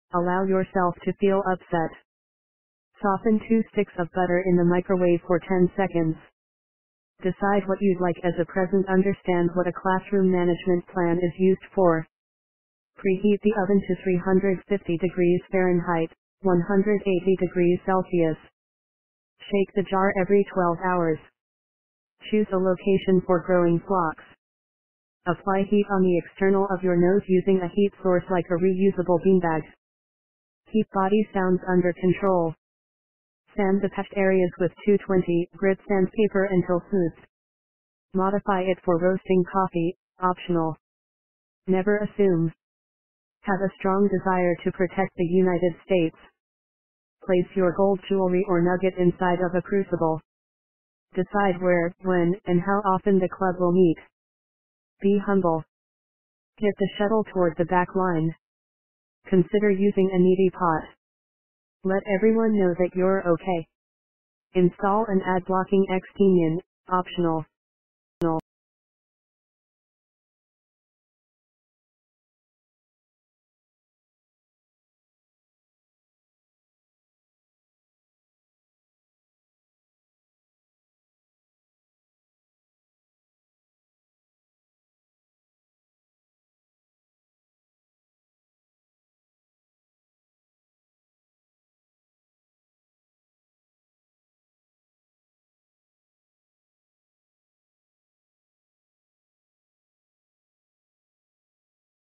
Allow yourself to feel upset. Soften 2 sticks of butter in the microwave for 10 seconds. Decide what you'd like as a present. Understand what a classroom management plan is used for. Preheat the oven to 350 degrees Fahrenheit, 180 degrees Celsius. Shake the jar every 12 hours. Choose a location for growing phlox. Apply heat on the external of your nose using a heat source like a reusable beanbag. Keep body sounds under control. Sand the touched areas with 220 grit sandpaper until smooth. Modify it for roasting coffee, optional. Never assume. Have a strong desire to protect the United States. Place your gold jewelry or nugget inside of a crucible. Decide where, when, and how often the club will meet. Be humble. Get the shuttle toward the back line. Consider using a neti pot. Let everyone know that you're okay. Install an ad blocking extension, optional.